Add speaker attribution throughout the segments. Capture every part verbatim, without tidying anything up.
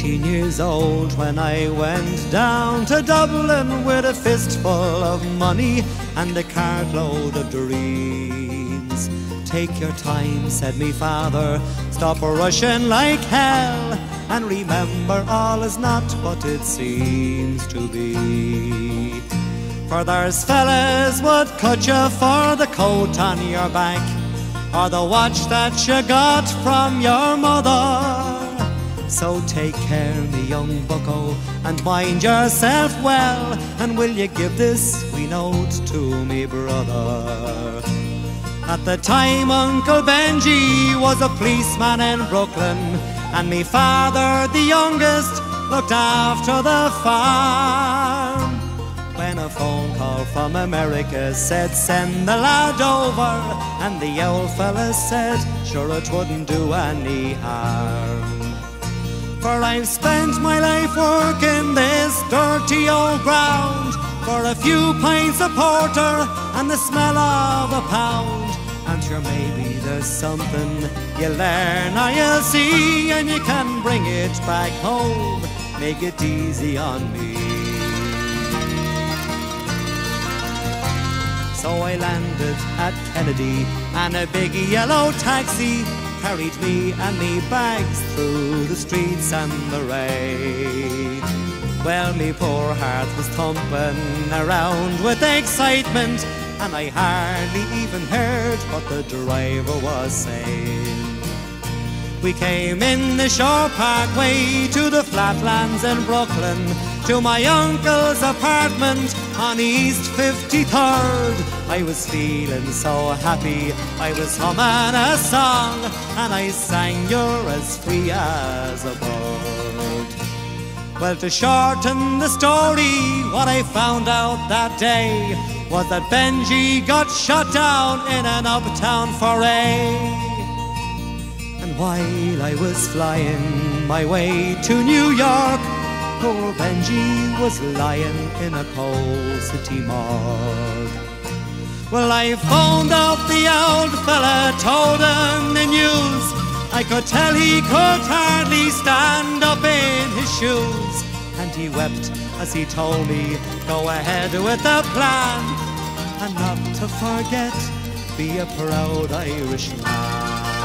Speaker 1: eighteen years old when I went down to Dublin with a fistful of money and a cartload of dreams. Take your time, said me father, stop rushing like hell, and remember all is not what it seems to be. For there's fellas would cut you for the coat on your back, or the watch that you got from your mother. So take care, me young bucko, and mind yourself well, and will you give this wee note to me brother? At the time Uncle Benji was a policeman in Brooklyn, and me father, the youngest, looked after the farm. When a phone call from America said send the lad over, and the old fella said sure it wouldn't do any harm. For I've spent my life working this dirty old ground for a few pints of porter and the smell of a pound. And sure maybe there's something you learn or you'll see, and you can bring it back home, make it easy on me. So I landed at Kennedy, and a big yellow taxi carried me and me bags through the streets and the rain. Well, me poor heart was thumping around with excitement, and I hardly even heard what the driver was saying. We came in the Shore Parkway to the flatlands in Brooklyn, to my uncle's apartment on East fifty-third. I was feeling so happy, I was humming a song, and I sang You're as free as a bird. Well, to shorten the story, what I found out that day was that Benji got shot down in an uptown foray. And while I was flying my way to New York, poor Benji was lying in a cold city morgue. Well, I phoned up the old fella, told him the news. I could tell he could hardly stand up in his shoes, and he wept as he told me, go ahead with the plan, and not to forget, be a proud Irishman.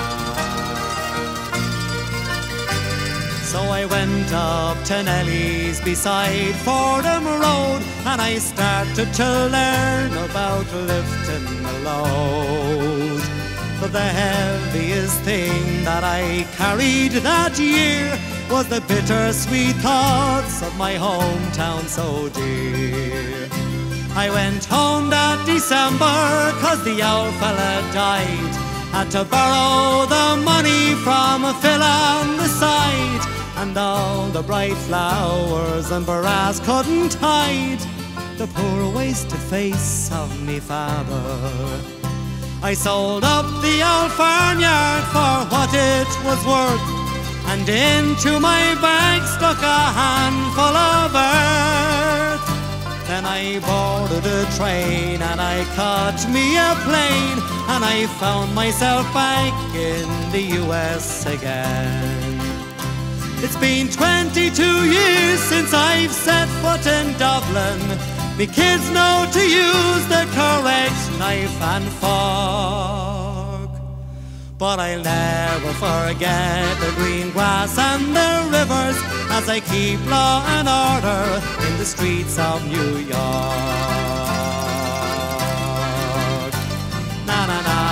Speaker 1: So I went up to Nelly's beside Fordham Road, and I started to learn about lifting the load. But the heaviest thing that I carried that year was the bittersweet thoughts of my hometown so dear. I went home that December, cause the old fella died. Had to borrow the money from Phil on the side, and all the bright flowers and brass couldn't hide the poor wasted face of me father. I sold up the old farmyard for what it was worth, and into my bag stuck a handful of earth. Then I boarded a train and I caught me a plane, and I found myself back in the U S again. It's been twenty-two years since I've set foot in Dublin. Me kids know to use the correct knife and fork, but I'll never forget the green grass and the rivers as I keep law and order in the streets of New York. Na na na.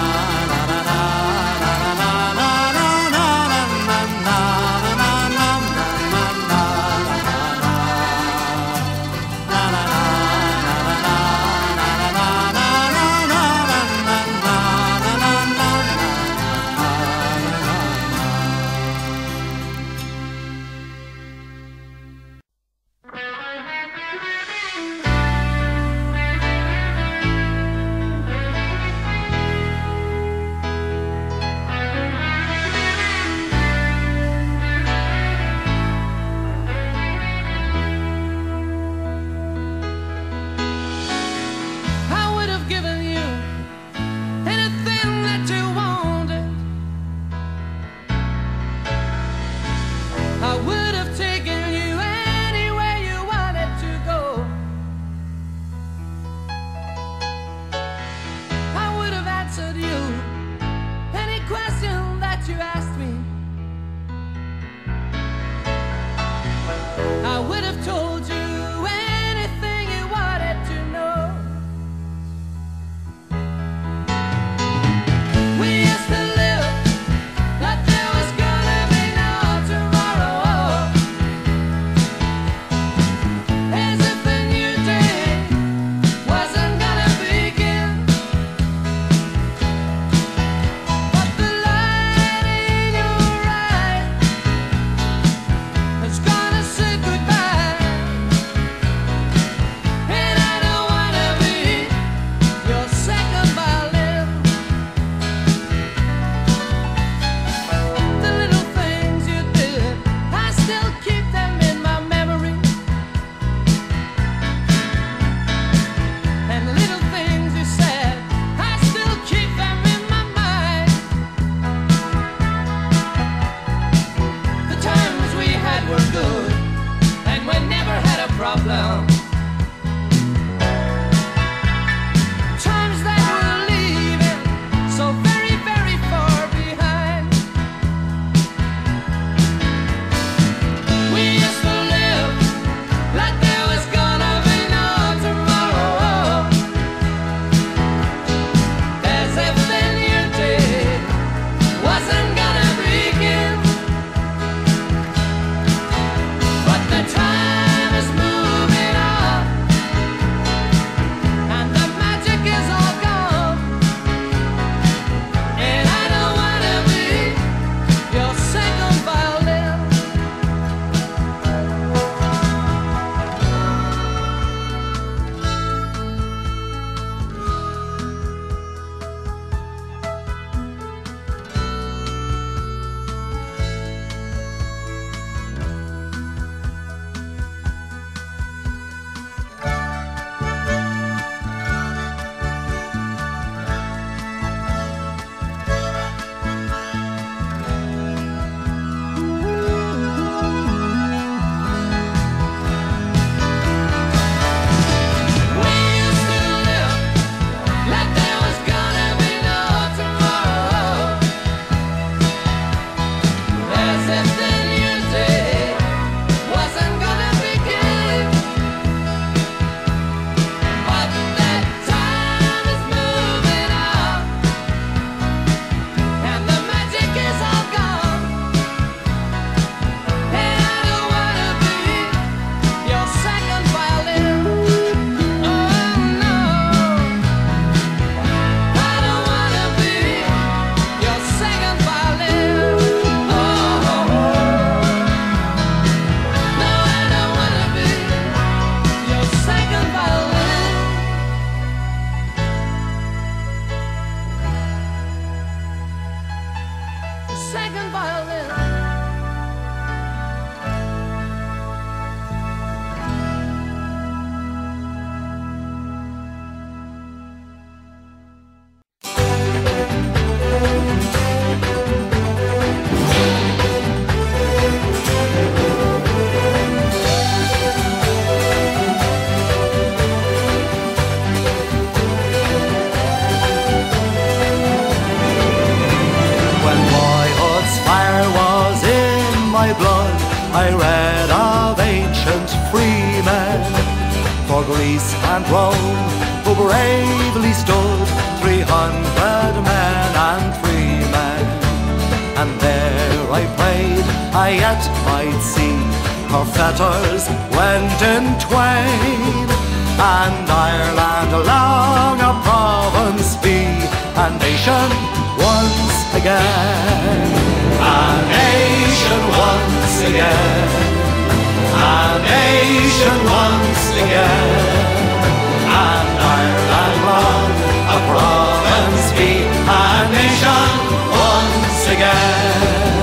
Speaker 1: Greece and Rome, who bravely stood, three hundred men and free men. And there I prayed I yet might see her fetters went in twain, and Ireland long a province be, a nation once again. A nation once again. A nation once again. And Ireland long a province be, a nation once again.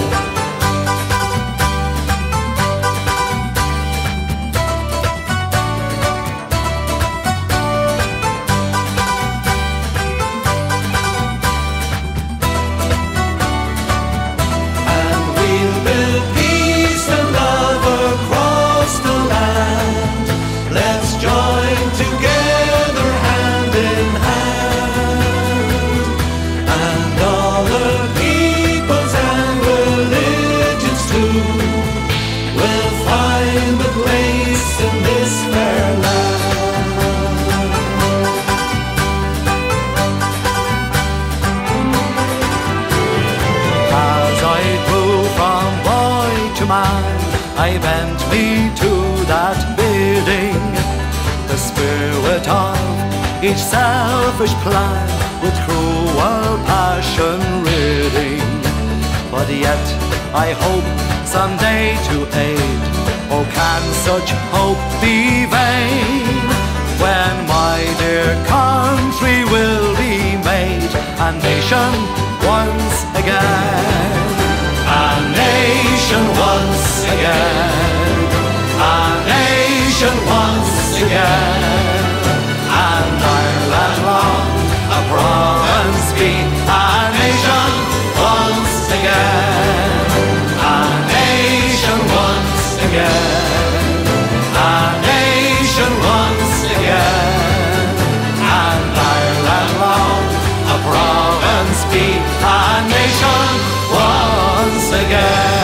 Speaker 1: I bent me to that bidding, the spirit of each selfish plan with cruel passion ridding. But yet I hope someday to aid, oh can such hope be vain, when my dear country will be made a nation once again. A nation once again. A nation once again. And Ireland long a province be, a nation once again. A nation once again. A nation once again. And Ireland long a province be, a nation once again.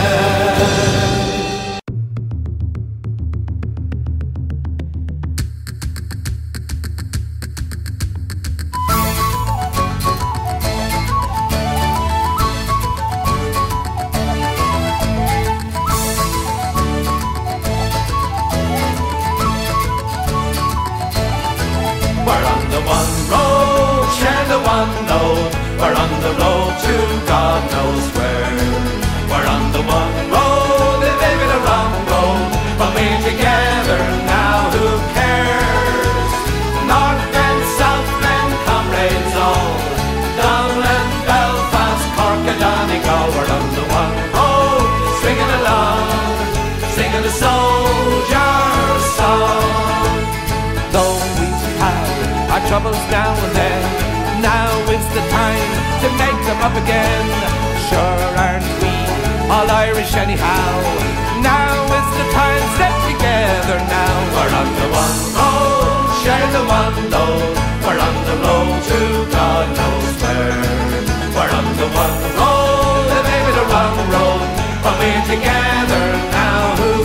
Speaker 2: We're on the one road, share the one load. We're on the road to God knows where. We're on the one road, they may be the wrong road, but we're together now, who cares? North and South and comrades all, Dublin, Belfast, Cork and Donegal. We're on the one road, swinging along, singing the soldier's song. Though we've had our troubles now and then, now is the time to make them up again. Sure aren't we all Irish anyhow? Now is the time, step together now. We're on the one road, share the one load. We're on the road to God knows where. We're on the one road, and maybe the wrong road, but we're together now, who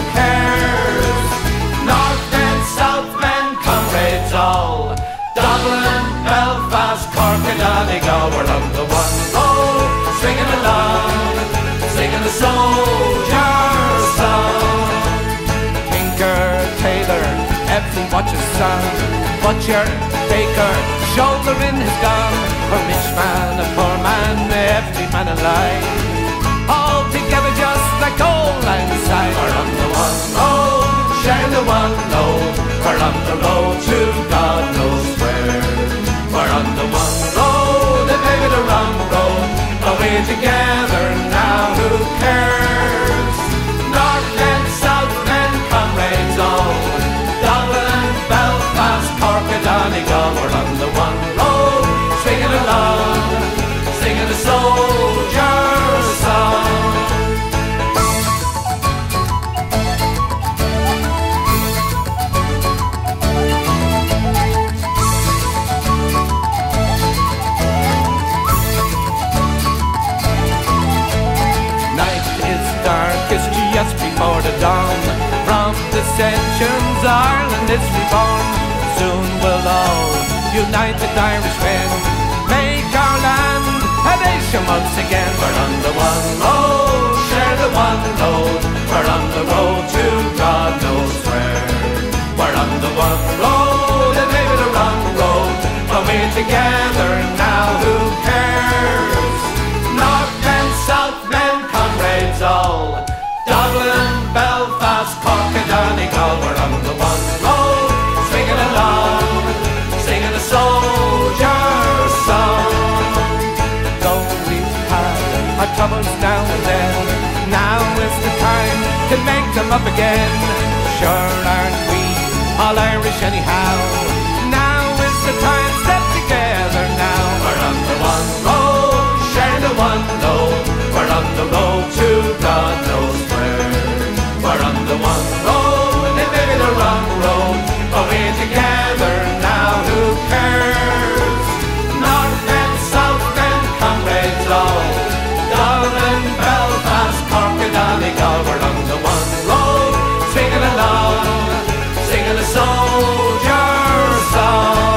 Speaker 2: cares? North and South men, comrades all, Dublin, Belfast, Cork and Donegal. We're on the one road, swinging along, singing the soldier's song. Tinker, tailor, every watches son, butcher, baker, shoulder in his gun. A rich man, a poor man, every man alive, all together just like old lang syne. We're on the one road, share the one load. We're on the road to God knows where. We're on the one road, and maybe the wrong road, but we're together now, who cares? North and South and comrades all, Dublin, Belfast, Cork and Donegal. We're on the one road, swinging along, singing the soldier's song. Just before the dawn, from dissensions Ireland is reborn. Soon we'll all unite with Irishmen, make our land a nation once again. We're on the one road, share the one load. We're on the road to God knows where. We're on the one road, and maybe the wrong road, but we're together now, who cares? Northmen, Southmen, comrades all, Dublin, Belfast, Cork and Donegal. We're on the one road, swinging along, singing a soldier's song. Though we've had our troubles now and then, now is the time to make them up again. Sure aren't we all Irish anyhow? Now is the time, step together now. We're on the one road, share the one load. We're on the road to God knows where. We're on the one road, and maybe the wrong road, but we're together now, who cares? Northmen, Southmen, comrades all, Dublin, Belfast, Cork and Donegal. We're on the one road, swinging along, singing a soldier's song.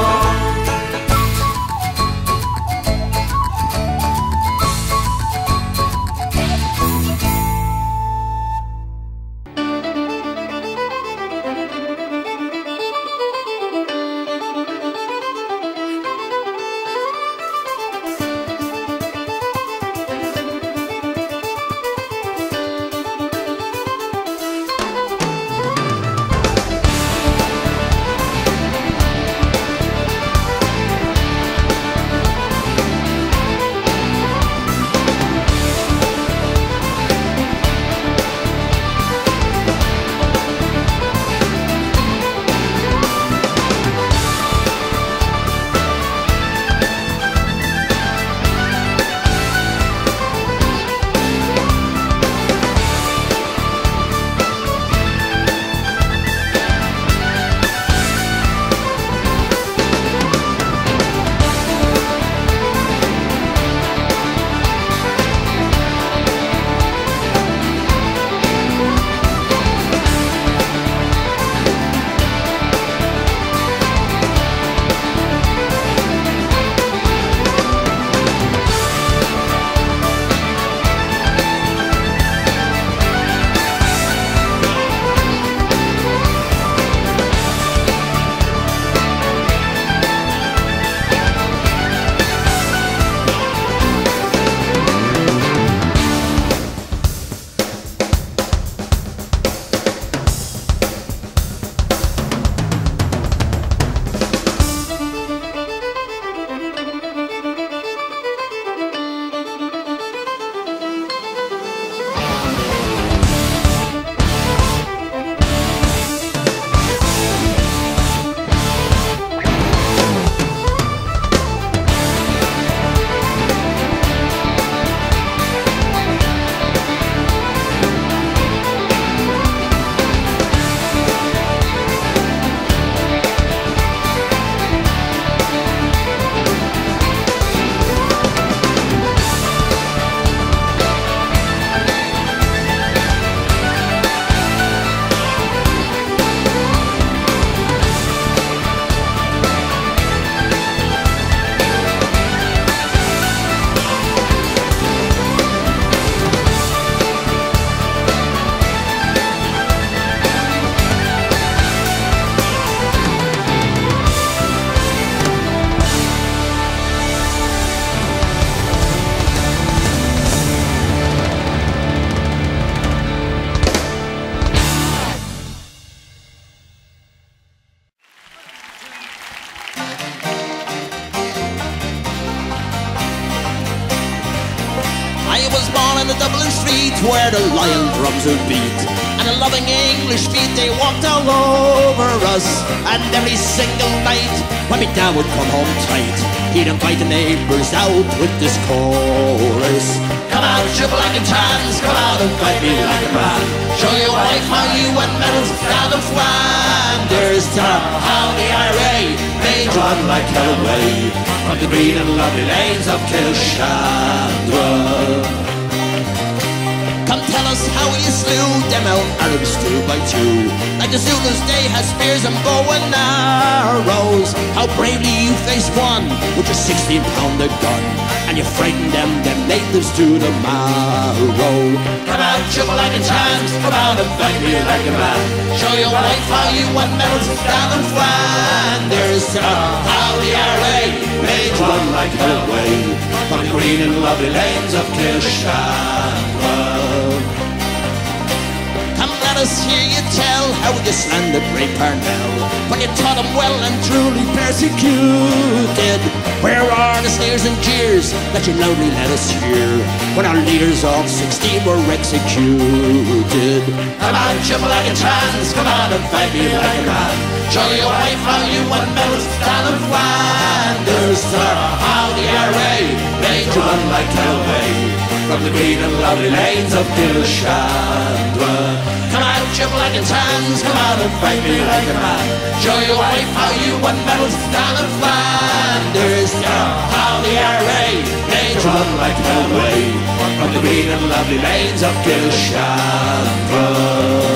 Speaker 3: on the Dublin streets where the lion drums would beat, and the loving English feet, they walked all over us. And every single night when my dad would come home tight, he'd invite the neighbours out with this chorus. Come out, you black and tans, come out and fight me like a man. Show your wife how you won medals down in Flanders. Tell how the I R A made run like hell away from the green and lovely lanes of Kilshandra. Come tell us how you slew them out Arabs two by two. Like the Zulus they had spears and bow and arrows. How bravely you faced one with your sixteen pounder gun, and you frightened them, them natives to the marrow.
Speaker 2: Come out, jump like a chance, come out and fight me like a man. Show your wife how you won medals down in Flanders. How the R A made you run like hell away from the green and lovely lanes of Kilshanwa.
Speaker 3: Come let us hear you tell how you slandered Ray Parnell, when you taught him well and truly persecuted. Where are the sneers and jeers that you loudly let us hear when our leaders of sixteen were executed?
Speaker 2: Come on, jump like a trans, come on and fight me like a man. Show your wife how you won medals down in Flanders. How the R A made you run like hell away from the green and lovely lanes of Kilshanwa. Come out, jump like a trans, come out and fight me like a man. Show your wife how you won medals down in Flanders. How the R A made you run like hell away from the green and lovely lanes of Kilshanwa.